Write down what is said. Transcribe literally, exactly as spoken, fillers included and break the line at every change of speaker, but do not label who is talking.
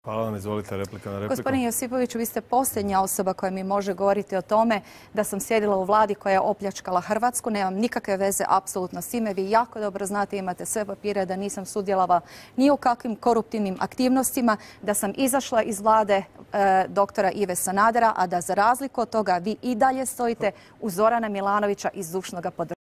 Hvala vam, izvolite, replika na repliku.
Gospodin Josipoviću, vi ste posljednja osoba koja mi može govoriti o tome da sam sjedila u vladi koja je opljačkala Hrvatsku. Nemam nikakve veze apsolutno s time. Vi jako dobro znate, imate sve papire da nisam sudjelovala ni u kakvim koruptivnim aktivnostima, da sam izašla iz vlade e, doktora Ive Sanadera, a da za razliku od toga vi i dalje stojite uz Zorana Milanovića i zdušno ga podržavate.